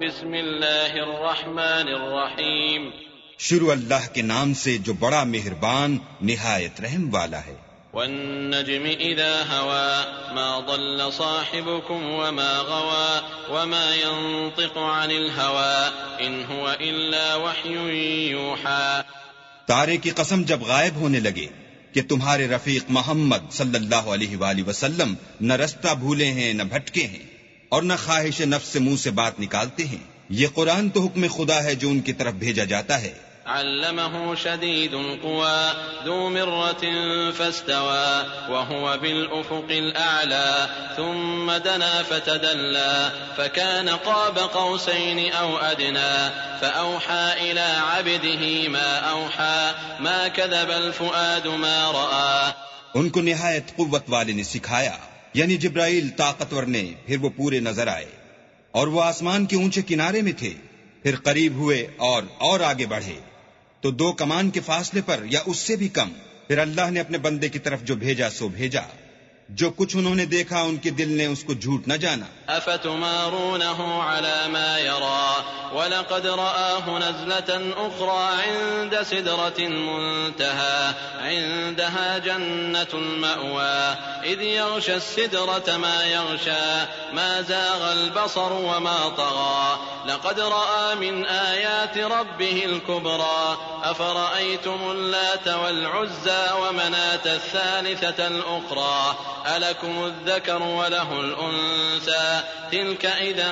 بسم اللہ الرحمن الرحیم. شروع اللہ کے نام سے جو بڑا مہربان نہایت رحم والا ہے. والنجم اذا هوى ما ضل صاحبكم وما غوى وما ينطق عن الهوى ان هو الا وحي يوحى. تارے کی قسم جب غائب ہونے لگے کہ تمہارے رفیق محمد صلی اللہ علیہ وآلہ وسلم نہ رستہ بھولے ہیں نہ بھٹکے ہیں اور نہ خواہش نفس سے منہ سے بات نکالتے ہیں. یہ قرآن تو حکم خدا ہے جو ان کی طرف بھیجا جاتا ہے. علمه شدید القوى ذو مرة فاستوى وهو بالأفق الأعلى ثم دنا فتدلى فكان قاب قوسين أو أدنى فأوحى إلى عبده ما أوحى ما كذب الفؤاد ما رأى. ان کو نہایت قوت والے نے سکھایا، یعنی جبرائیل طاقتور نے. پھر وہ پورے نظر آئے اور وہ آسمان کے اونچے کنارے میں تھے. پھر قریب ہوئے اور آگے بڑھے تو 2 کمان کے فاصلے پر یا اس سے بھی کم. پھر اللہ نے اپنے بندے کی طرف جو بھیجا سو بھیجا. جو کچھ انہوں نے دیکھا ان کے دل نے اس کو جھوٹ نہ جانا. افتمارونه على ما يرى ولقد رآه نزلة اخرى عند سدرة المنتهى عندها جنة المأوى اذ يغشى السدرة ما يغشى ما زاغ البصر وما طغى لقد رأى من آيات ربه الكبرى أفرأيتم اللات والعزى ومناة الثالثة الأخرى ألكم الذكر وله الأنثى تلك إذا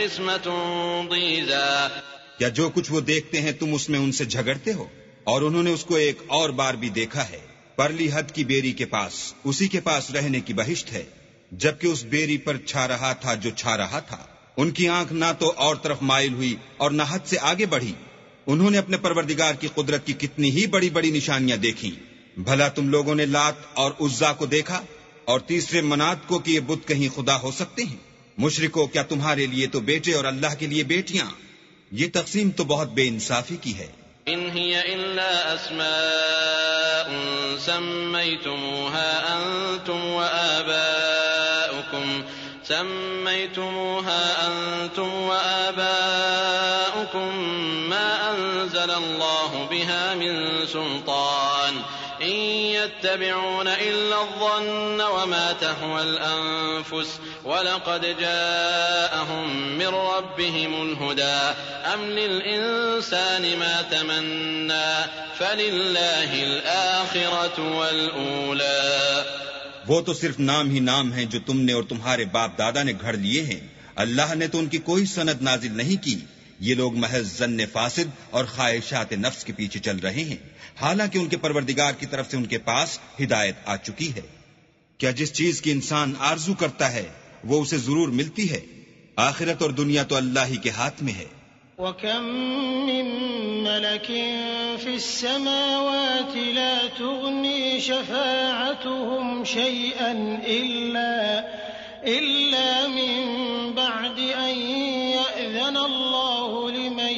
قسمة ضيزى. کیا جو کچھ وہ دیکھتے ہیں تم اس میں ان سے جھگڑتے ہو؟ اور انہوں نے اس کو ایک اور بار بھی دیکھا ہے. پرلی حد کی بیری کے پاس اسی کے پاس رہنے کی بہشت ہے، جبکہ اس بیری پر چھا رہا تھا جو چھا رہا تھا. ان کی آنکھ نہ تو اور طرف مائل ہوئی اور نہ حد سے آگے بڑھی. انہوں نے اپنے پروردگار کی قدرت کی کتنی ہی بڑی بڑی نشانیاں دیکھی. بھلا تم لوگوں نے لات اور عزا کو دیکھا اور تیسرے منات کو کہ یہ بت کہیں خدا ہو سکتے ہیں؟ مشرکو، کیا تمہارے لیے تو بیٹے اور اللہ کے لیے بیٹیاں؟ یہ تقسیم تو بہت بے انصافی کی ہے. ان هي الا اسماء سميتموها انتم وآباؤكم ما انزل الله بها من سلطان إن يتبعون إلا الظن وما تهوى الأنفس ولقد جاءهم من ربهم الهدى أم للإنسان ما تمنى فلله الآخرة والأولى. وہ تو صرف نام ہی نام ہیں جو تم نے اور تمہارے باپ دادا نے گھڑ لیے ہیں. اللہ نے تو ان کی کوئی سند نازل نہیں کی. یہ لوگ محض ظن فاسد اور خواہشات نفس کے پیچھے چل رہے ہیں، حالانکہ ان کے پروردگار کی طرف سے ان کے پاس ہدایت آ چکی ہے. کیا جس چیز کی انسان آرزو کرتا ہے وہ اسے ضرور ملتی ہے؟ آخرت اور دنیا تو اللہ ہی کے ہاتھ میں ہے. وَكَم مِّن مَّلَكٍ فِي السَّمَاوَاتِ لَا تُغْنِي شَفَاعَتُهُمْ شَيْئًا إِلَّا مِن بَعْدِ أَن يَأْذَنَ اللَّهُ لِمَن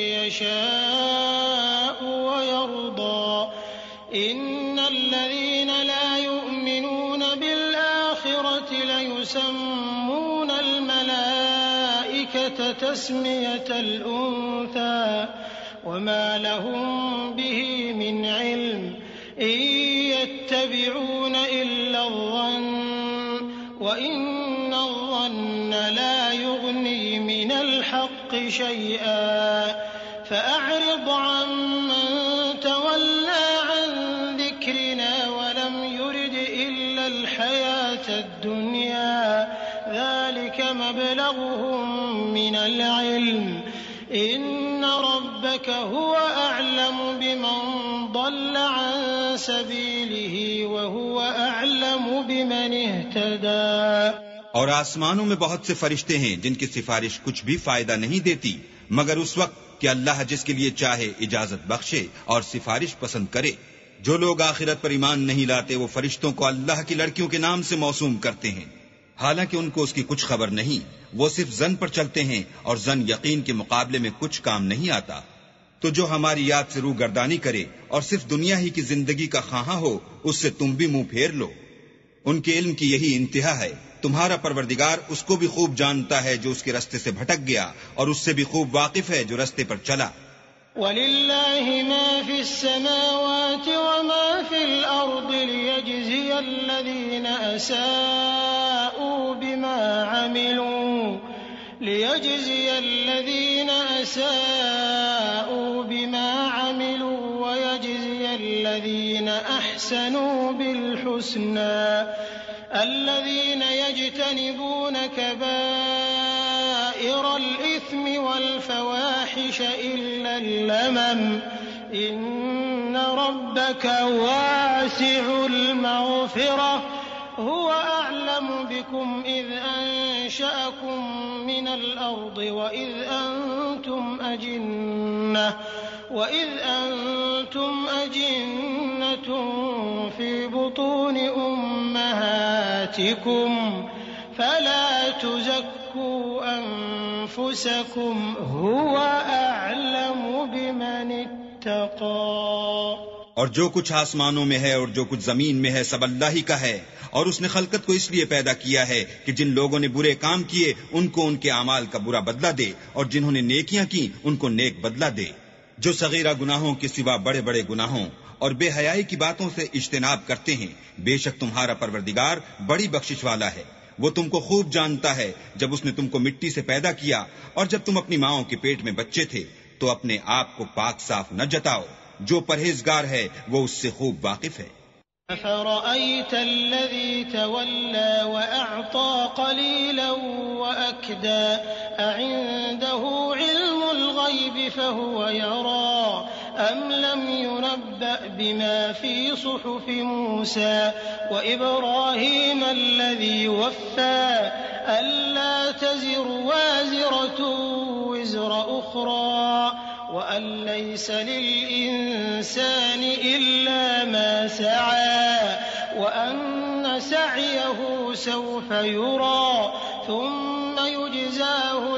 يَشَاءُ وَيَرْضَىٰ. إِنَّ الَّذِينَ لَا يُؤْمِنُونَ بِالْآخِرَةِ لَيُسَمُّونَ الْمَلَائِكَةَ تَسْمِيَةَ الْأُنثَىٰ وَمَا لَهُم بِهِ مِنْ عِلْمٍ إِن يَتَّبِعُونَ إِلَّا الظَّنَّ وَإِنَّ الظَّنَّ لَا يُغْنِي مِنَ الْحَقِّ شَيْئًا فَأَعْرِضْ عَمَّن تَوَلَّىٰ عَن ذِكْرِنَا وَلَمْ يُرِدْ إِلَّا الْحَيَاةَ الدُّنْيَا ذَلِكَ مَبْلَغُهُم مِّنَ الْعِلْمِ إِنَّ رَبَّكَ هُوَ أَعْلَمُ بِمَن ضَلَّ عَن سَبِيلِهِ وَهُوَ أَعْلَمُ بِمَنِ اهْتَدَىٰ. اور آسمانوں میں بہت سے فرشتے ہیں جن کی سفارش کچھ بھی فائدہ نہیں دیتی مگر اس وقت کہ اللہ جس کے لیے چاہے اجازت بخشے اور سفارش پسند کرے. جو لوگ آخرت پر ایمان نہیں لاتے وہ فرشتوں کو اللہ کی لڑکیوں کے نام سے موسوم کرتے ہیں، حالانکہ ان کو اس کی کچھ خبر نہیں. وہ صرف ظن پر چلتے ہیں اور ظن یقین کے مقابلے میں کچھ کام نہیں آتا. تو جو ہماری یاد سے روح گردانی کرے اور صرف دنیا ہی کی زندگی کا خواہاں ہو اس سے تم بھی منہ پھیر لو. ان کے علم کی یہی انتہا ہے تمہارا پروردگار اس کو بھی خوب جانتا ہے جو اس کے رستے سے بھٹک گیا، اور اس سے بھی خوب واقف ہے جو رستے پر چلا۔ وَلِلَّهِ مَا فِي السَّمَاوَاتِ وَمَا فِي الْأَرْضِ لِيَجْزِيَ الَّذِينَ أَسَاءُوا بِمَا عَمِلُوا وَيَجْزِيَ الَّذِينَ أَحْسَنُوا بِالْحُسْنَى الَّذِينَ يَجْتَنِبُونَ كَبَائِرَ الْإِثْمِ وَالْفَوَاحِشَ إِلَّا اللَّمَمَ إِنَّ رَبَّكَ وَاسِعُ الْمَغْفِرَةِ هُوَ أَعْلَمُ بِكُمْ إِذْ أَنشَأَكُم مِّنَ الْأَرْضِ وَإِذْ أَنتُمْ أَجِنَّةٌ فِي بُطُونِ أُمَّهَاتِكُمْ فَلَا تُزَكُّوا أَنفُسَكُمْ هُوَ أَعْلَمُ بِمَنِ اتَّقَىٰ۔ اور جو کچھ آسمانوں میں ہے اور جو کچھ زمین میں ہے سب اللہ ہی کا ہے، اور اس نے خلقت کو اس لیے پیدا کیا ہے کہ جن لوگوں نے برے کام کیے ان کو ان کے اعمال کا برا بدلہ دے، اور جنہوں نے نیکیاں کی ان کو نیک بدلہ دے۔ جو صغیرہ گناہوں کے سوا بڑے بڑے گناہوں اور بے حیائی کی باتوں سے اجتناب کرتے ہیں، بے شک تمہارا پروردگار بڑی بخشش والا ہے۔ وہ تم کو خوب جانتا ہے جب اس نے تم کو مٹی سے پیدا کیا، اور جب تم اپنی ماؤں کے پیٹ میں بچے تھے تو اپنے آپ کو پاک صاف نہ جتاؤ۔ جو پرہیزگار ہے وہ اس سے خوب واقف ہے۔ أَفَرَأَيْتَ الَّذِي تَوَلَّىٰ وَأَعْطَىٰ قَلِيلًا وَأَكْدَىٰ أَعِندَهُ عِلْمُ الْغَيْبِ فَهُوَ يَرَىٰ أَمْ لَمْ يُنَبَّأْ بِمَا فِي صُحُفِ مُوسَىٰ وَإِبْرَاهِيمَ الَّذِي وَفَّىٰ أَلَّا تَزِرُ وَازِرَةٌ وِزْرَ أُخْرَىٰ وَأَن لَّيْسَ لِلْإِنسَانِ إِلَّا مَا سَعَىٰ وَأَنَّ سَعْيَهُ سَوْفَ يُرَىٰ ثُمَّ يُجْزَاهُ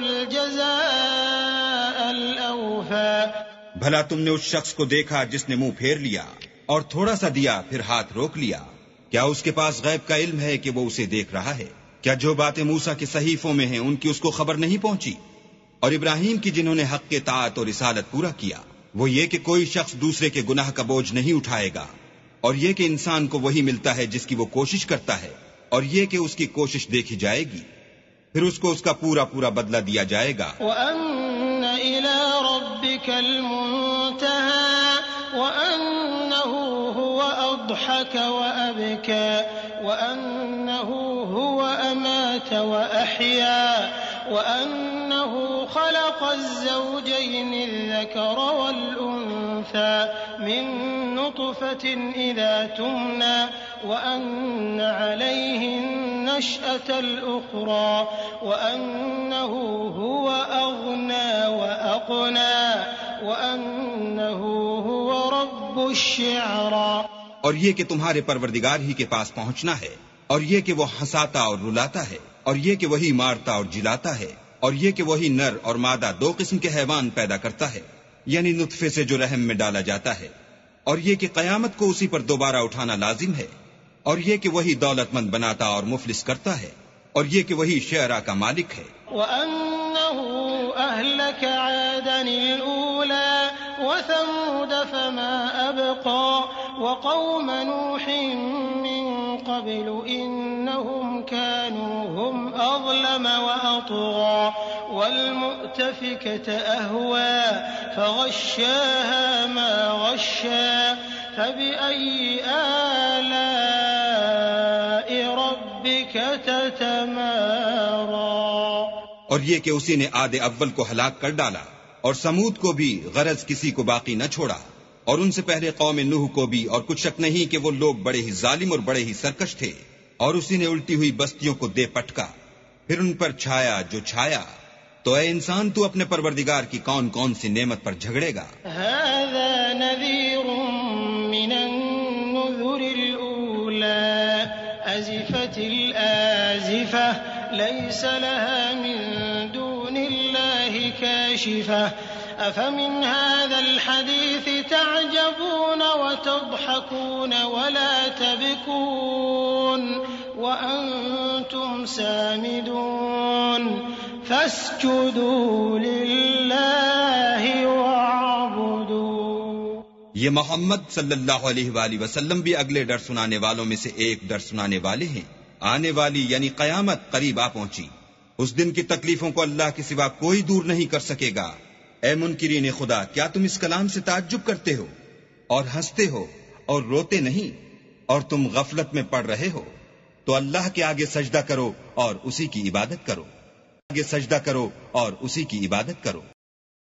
الْجَزَاءَ الْأَوْفَىٰ۔ بھلا تم نے اس شخص کو دیکھا جس نے منہ پھیر لیا اور تھوڑا سا دیا پھر ہاتھ روک لیا؟ کیا اس کے پاس غیب کا علم ہے کہ وہ اسے دیکھ رہا ہے؟ کیا جو باتیں موسیٰ کے صحیفوں میں ہیں ان کی اس کو خبر نہیں پہنچی؟ اور ابراہیم کی جنہوں نے حق کے طاعت اور رسالت پورا کیا، وہ یہ کہ کوئی شخص دوسرے کے گناہ کا بوجھ نہیں اٹھائے گا، اور یہ کہ انسان کو وہی ملتا ہے جس کی وہ کوشش کرتا ہے، اور یہ کہ اس کی کوشش دیکھی جائے گی، پھر اس کو اس کا پورا پورا بدلہ دیا جائے گا۔ وَأَنَّ إِلَىٰ رَبِّكَ الْمُنتَهَىٰ وَأَنَّهُ هُوَ أَضْحَكَ وَأَبْكَىٰ وَأَنَّهُ هُوَ أَمَاتَ وَأَحْيَا وَأَنَّهُ خَلَقَ الزَّوْجَيْنِ الذَّكَرَ وَالْأُنثَىٰ مِن نُّطْفَةٍ إِذَا تُمْنَىٰ وَأَنَّ عَلَيْهِ النَّشْأَةَ الْأُخْرَىٰ وَأَنَّهُ هُوَ أَغْنَىٰ وَأَقْنَىٰ وَأَنَّهُ هُوَ رَبُّ الشِّعْرَىٰ۔ اور یہ کہ تمہارے پروردگار ہی کے پاس پہنچنا ہے، اور یہ کہ وہ ہنساتا اور رلاتا ہے، اور یہ کہ وہی مارتا اور جلاتا ہے، اور یہ کہ وہی نر اور مادہ دو قسم کے حیوان پیدا کرتا ہے، یعنی نطفے سے جو رحم میں ڈالا جاتا ہے، اور یہ کہ قیامت کو اسی پر دوبارہ اٹھانا لازم ہے، اور یہ کہ وہی دولت مند بناتا اور مفلس کرتا ہے، اور یہ کہ وہی شعراء کا مالک ہے۔ وَأَنَّهُ أَهْلَكَ عَادًا الْأُولَىٰ وَثَمُودَ فَمَا أَبْقَىٰ وَقَوْمَ نُوحٍ مِّن قَبْلُ إِنَّهُمْ كَانُوا هُمْ أَظْلَمَ وَأَطْغَىٰ وَالْمُؤْتَفِكَةَ أَهْوَىٰ فَغَشَّاهَا مَا غَشَّىٰ فَبِأَيِّ آلَاءِ رَبِّكَ تَتَمَارَىٰ۔ اور یہ کہ اسی نے عاد اول کو ہلاک کر ڈالا، اور سمود کو بھی غرض کسی کو باقی نہ چھوڑا، اور ان سے پہلے قوم نوح کو بھی، اور کچھ شک نہیں کہ وہ لوگ بڑے ہی ظالم اور بڑے ہی سرکش تھے، اور اسی نے الٹی ہوئی بستیوں کو دے پٹکا، پھر ان پر چھایا جو چھایا۔ تو اے انسان تو اپنے پروردگار کی کون کون سی نعمت پر جھگڑے گا؟ هذا نذير من النذر الأولى أزفت الآزفة ليس لها من دون الله كاشفة أفمن هذا الحديث تعجبون وتضحكون ولا تبكون وأنتم سامدون فاسجدوا لله واعبدوا. یہ محمد صلی اللہ علیہ وآلہ وسلم بھی اگلے ڈر سنانے والوں میں سے ایک ڈر سنانے والے ہیں. آنے والی یعنی قیامت قریب آ پہنچی. اس دن کی تکلیفوں کو اللہ کے سوا کوئی دور نہیں کر سکے گا. اے منکرین خدا، کیا تم اس کلام سے تعجب کرتے ہو اور ہنستے ہو اور روتے نہیں، اور تم غفلت میں پڑ رہے ہو؟ تو اللہ کے آگے سجدہ کرو اور اسی کی عبادت کرو.